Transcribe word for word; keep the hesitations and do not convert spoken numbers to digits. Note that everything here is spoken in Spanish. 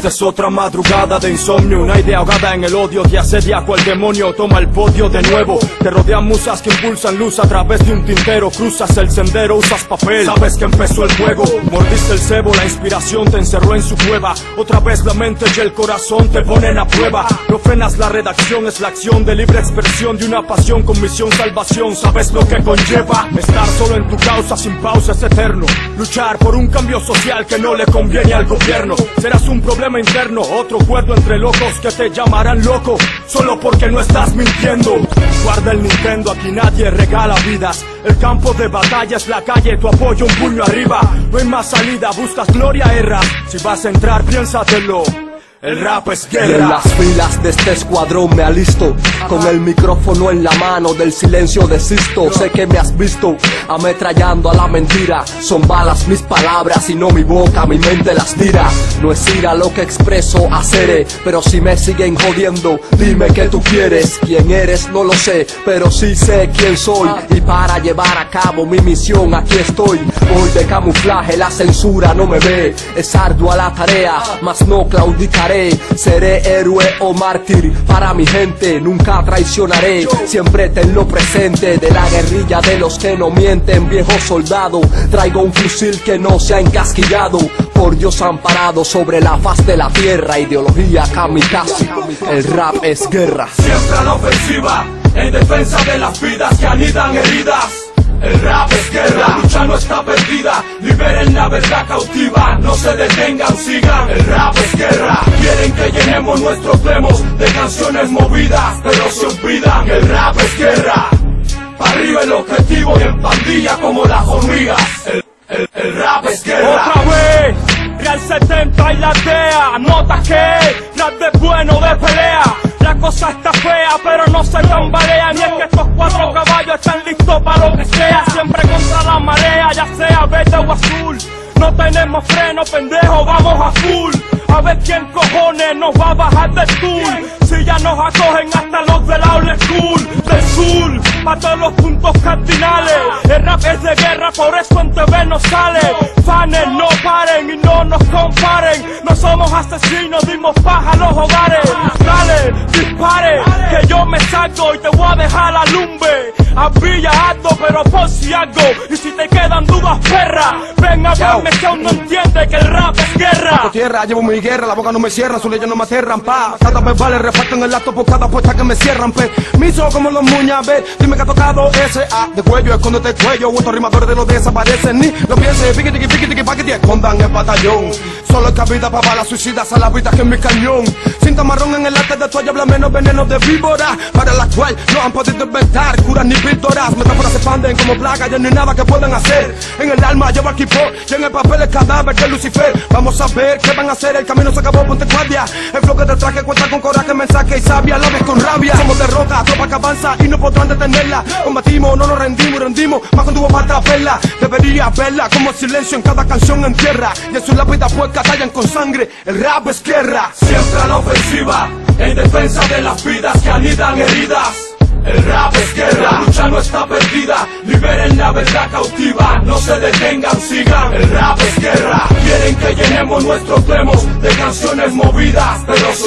Esta es otra madrugada de insomnio, una idea ahogada en el odio, te asedia cual demonio, toma el podio de nuevo. Te rodean musas que impulsan luz a través de un tintero, cruzas el sendero, usas papel, sabes que empezó el juego. Mordiste el cebo, la inspiración te encerró en su cueva. Otra vez la mente y el corazón te ponen a prueba. No frenas la redacción, es la acción de libre expresión de una pasión con misión salvación. Sabes lo que conlleva estar solo en tu causa sin pausa es eterno. Luchar por un cambio social que no le conviene al gobierno. Serás un problema interno, otro cuerdo entre locos que te llamarán loco solo porque no estás mintiendo. Guarda el Nintendo, aquí nadie regala vidas. El campo de batalla es la calle, tu apoyo un puño arriba. No hay más salida, buscas gloria, erra. Si vas a entrar, piénsatelo. El rap es guerra. Y en las filas de este escuadrón me alisto, con el micrófono en la mano, del silencio desisto. Sé que me has visto ametrallando a la mentira. Son balas mis palabras y no mi boca, mi mente las tira. No es ira lo que expreso, haceré, pero si me siguen jodiendo, dime qué tú quieres. Quién eres no lo sé, pero sí sé quién soy. Y para llevar a cabo mi misión aquí estoy. Voy de camuflaje, la censura no me ve. Es ardua la tarea, mas no claudicaré. Seré héroe o mártir para mi gente, nunca traicionaré. Siempre tenlo presente, de la guerrilla de los que no mienten, viejo soldado. Traigo un fusil que no se ha encasquillado, por Dios amparado sobre la faz de la tierra. Ideología kamikaze, el rap es guerra. Siempre a la ofensiva, en defensa de las vidas que anidan heridas. El rap es guerra, la lucha no está perdida. Liberen la verdad cautiva, no se detengan, sigan. El rap es guerra. Quieren que llenemos nuestros demos de canciones movidas, pero se olvidan. El rap es guerra. Para arriba el objetivo y en pandilla como las hormigas. El, el, el rap es guerra. Otra vez, Real setenta y la D E A. Nota que rap de bueno de pelea. La cosa está fea, pero no se tambalean. Y es que estos cuatro caballos están listos para lo que sea. Siempre contra la marea, ya sea verde o azul. No tenemos freno, pendejo, vamos a full. A ver quién cojones nos va a bajar del tour. Si ya nos acogen hasta los de la old school. Del sur, pa' todos los puntos cardinales. El rap es de guerra, por eso en T V no sale. Fanes, no paren y no nos comparen. No somos asesinos, dimos paja a los hogares. Dale, dispare, que yo me saco y te voy a dejar la lumbre. Había algo, pero por si algo. Y si te quedan dudas, perra, ven a verme que aún no entiende que el rap es guerra. Bajo tierra, llevo mi guerra, la boca no me cierra, sus leyes no me aterran, pa. Cada vez vale, reparten el acto por cada puerta que me cierran, pe. Miso como los muñas, ve, dime que ha tocado ese A de cuello, escóndete el cuello. Otros rimadores de los desaparecen, ni lo pienses, piqui, tiqui, piqui, tiqui, pa' que te escondan el batallón. Solo hay cabida pa' balas suicidas a la vida que en mi cañón. Cinta marrón en el arte de toalla, habla menos veneno de víbora, para la cual no han podido inventar curas ni píldoras. Metáforas se expanden como plagas, ya no hay nada que puedan hacer. En el alma llevo equipo y en el papel el cadáver de Lucifer. Vamos a ver qué van a hacer, el camino se acabó, ponte guardia. El flow que te traje cuenta con coraje, mensaje y sabia, la ves con rabia. Somos de roca, tropa que avanza y no podrán detenerla. Combatimos, no nos rendimos, rendimos, más con tuvo para atraparla. Debería verla como el silencio en cada canción en tierra. Y en sus lápidas puercas tallan con sangre, el rap es guerra. Siempre a la ofensiva, en defensa de las vidas que anidan heridas. El rap es guerra, la lucha no está perdida. Liberen la verdad cautiva, no se detengan, sigan. El rap es guerra. Quieren que llenemos nuestros demos de canciones movidas, pero se